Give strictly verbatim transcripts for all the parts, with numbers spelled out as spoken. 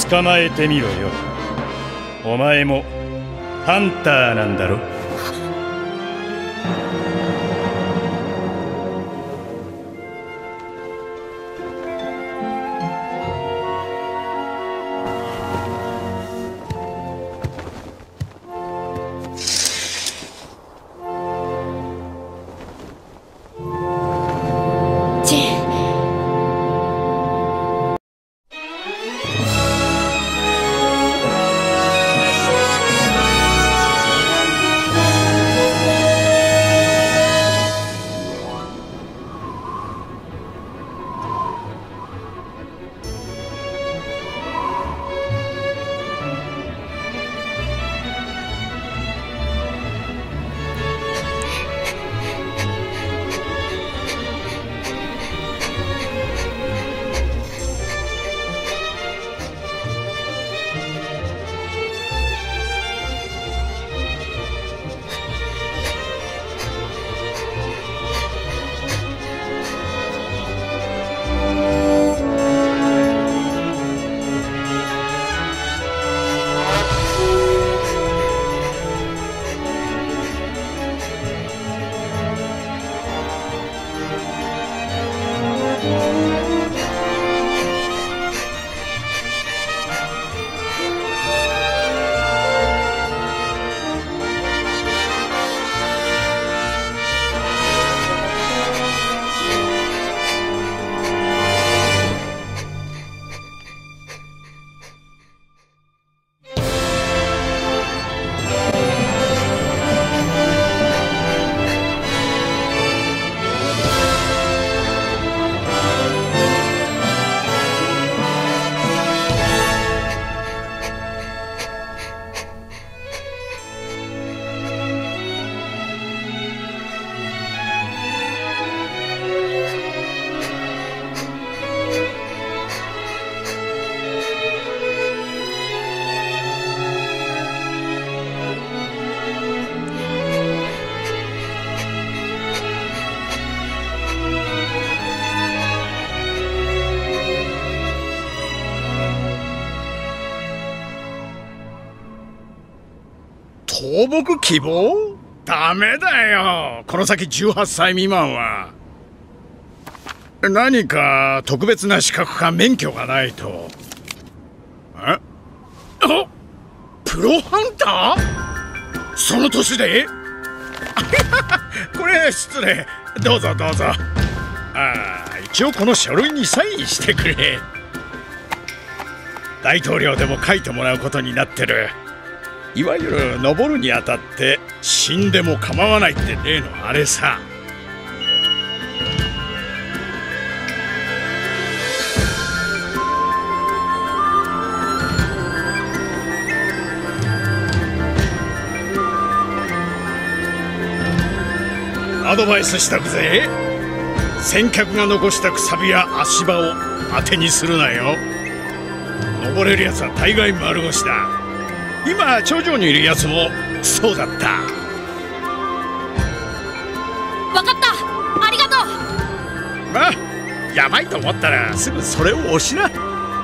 捕まえてみろよ。お前もハンターなんだろ。 放牧希望？ダメだよ、この先じゅうはっさい未満は。何か特別な資格か免許がないと。え？あ、プロハンター？その年で？これ失礼。どうぞどうぞ。ああ、一応この書類にサインしてくれ。大統領でも書いてもらうことになってる。いわゆる登るにあたって死んでも構わないって例のあれさ。アドバイスしとくぜ。先客が残したくさびや足場を当てにするなよ。登れるやつは大概丸腰だ。今頂上にいるやつもそうだった。 分かった、ありがとう。 まあやばいと思ったらすぐそれを押しな。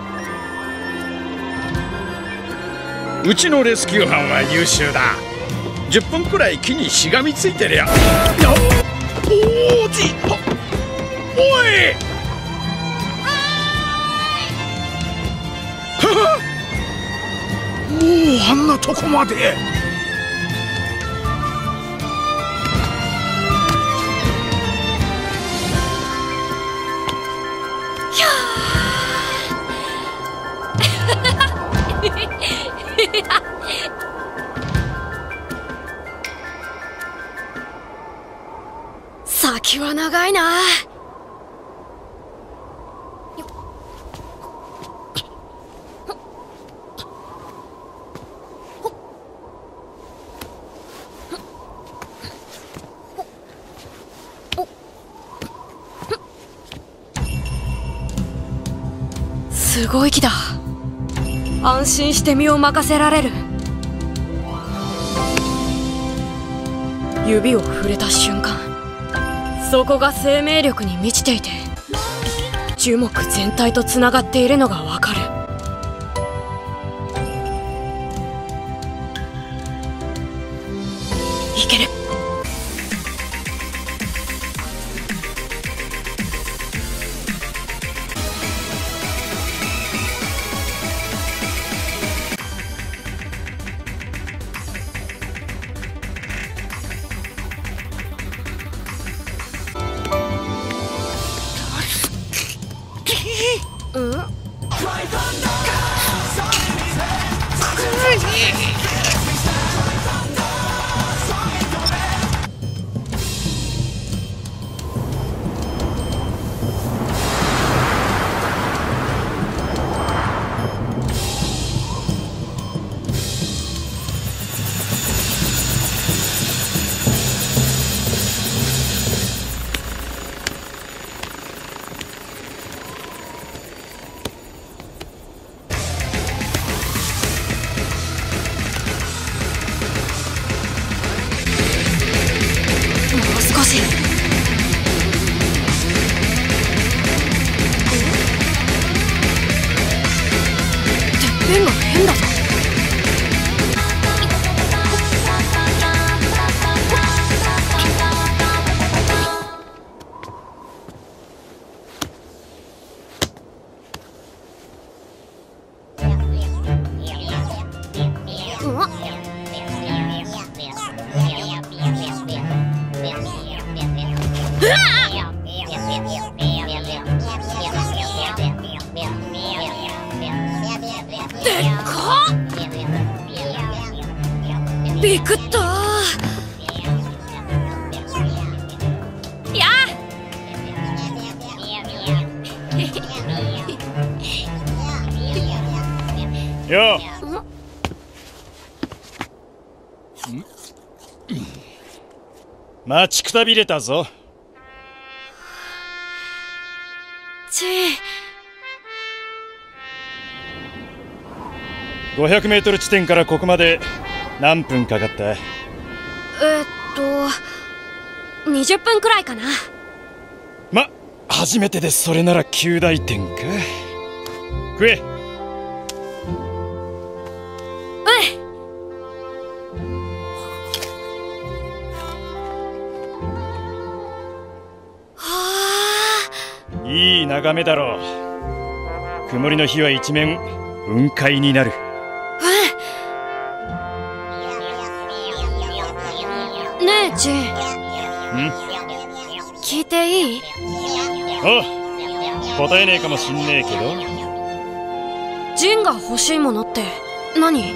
うちのレスキュー班は優秀だ。じゅっぷんくらい木にしがみついてりゃ。おおじおいははっ、もうあんなとこまで。 ひゃ先は長いな。すごい木だ。安心して身を任せられる。指を触れた瞬間、そこが生命力に満ちていて樹木全体とつながっているのがわかる。 変が変だぞ。びくったー。やあよう。待ちくたびれたぞ。 ちごひゃくメートル地点からここまで何分かかった？ えっとにじゅっぷんくらいかな。 ま、初めてでそれなら及第点か。食え。いい眺めだろう。曇りの日は一面雲海になる。 うん。ねえジン。ん？聞いていい？ おう、答えねえかもしんねえけど。 ジンが欲しいものって何？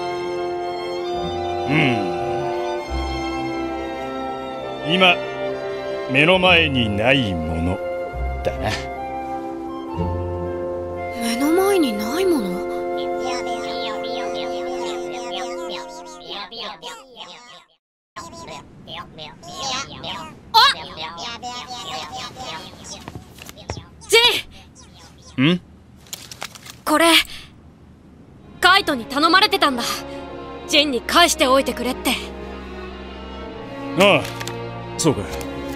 うん。今目の前にないものだな。 目の前にないもの？あ！ジン！ ん？ これカイトに頼まれてたんだ。ジンに返しておいてくれって。 ああ、そうか。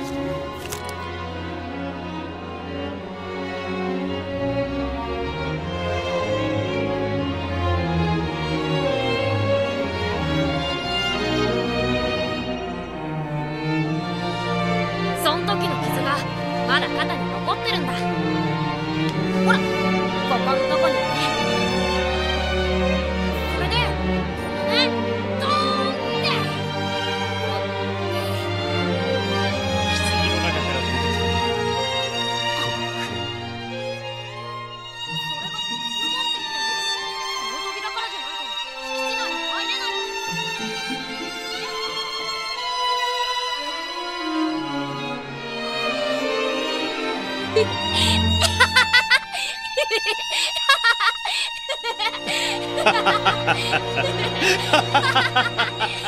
そん時の傷がまだ肩に残ってるんだ。ほら、ここのとこにね。それでこのね、ドーンって棺の中から出てきた。このそれが口の門って言ってんの？この扉からじゃないと敷地内に入れないんだ。 ハハハハハ。